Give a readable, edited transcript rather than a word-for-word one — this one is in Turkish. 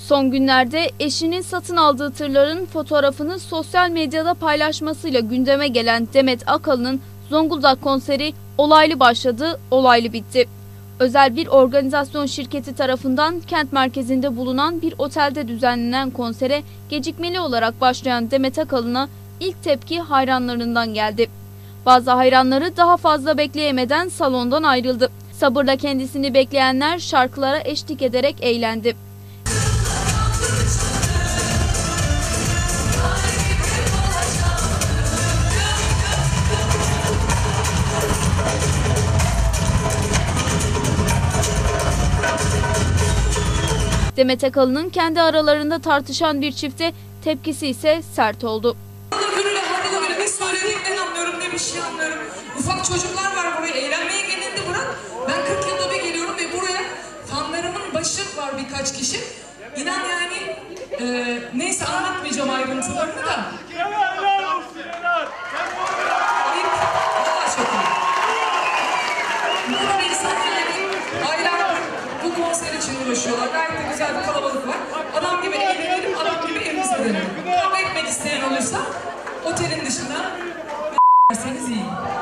Son günlerde eşinin satın aldığı tırların fotoğrafını sosyal medyada paylaşmasıyla gündeme gelen Demet Akalın'ın Zonguldak konseri olaylı başladı, olaylı bitti. Özel bir organizasyon şirketi tarafından kent merkezinde bulunan bir otelde düzenlenen konsere gecikmeli olarak başlayan Demet Akalın'a ilk tepki hayranlarından geldi. Bazı hayranları daha fazla bekleyemeden salondan ayrıldı. Sabırla kendisini bekleyenler şarkılara eşlik ederek eğlendi. Demet Akalın'ın kendi aralarında tartışan bir çifte tepkisi ise sert oldu. Ne söylediğimden anlıyorum, ne bir şey anlıyorum. Ufak çocuklar var, buraya eğlenmeye gelindi, bırak. Ben 40 yılda bir geliyorum ve buraya fanlarımın başı var birkaç kişi. İnan yani neyse anlatmayacağım ayrıntılarını da. Burada insanlar aylar bu konser için uğraşıyorlar. Gayet de güzel bir kalabalık var. Adam gibi eğlenelim, adam gibi evimize dönelim. Kavga etmek isteyen olursa otelin dışında derseniz iyi.